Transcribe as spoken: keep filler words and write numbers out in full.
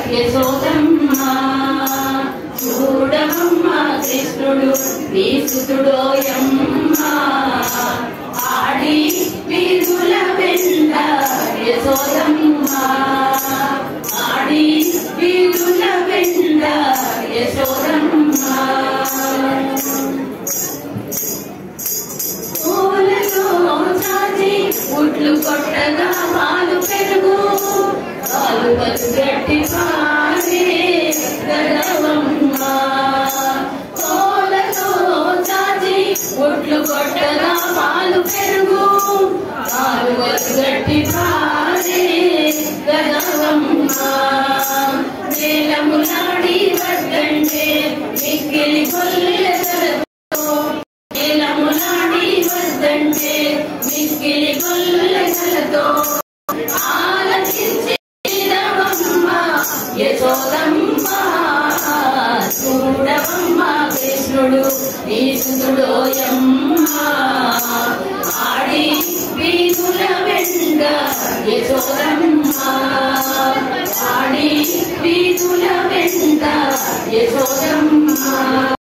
యశోదమ్మ చూడవమ్మ కృష్ణుడు నీ సుతుడోయమ్మ ఆడి వీధుల వెంట యశోదమ్మ ఆడి వీధుల వెంట యశోదమ్మ పూలతో చాచి ఉట్లు కొట్టగా పాలు పెరుగు పాలు పలు గట్టి పాడే గడవమ్మ పూలతో చాచి ఉట్లు కొట్టగా పాలు పెరుగు పాలు పలు గట్టి పాడే గడవమ్మ నేలములాడి వద్దంటే మిక్కిలి కొల్లెదలతో నేలములాడి వద్దంటే మిక్కిలి కొల్లెదలతో ఆలకించేదవమ్మ యశోదమ్మ చూడవమ్మ కృష్ణుడు నీ సుతుడోయమ్మ ఆడి వీధుల వెంట యశోదమ్మ ఆడి వీధుల వెంట యశోదమ్మ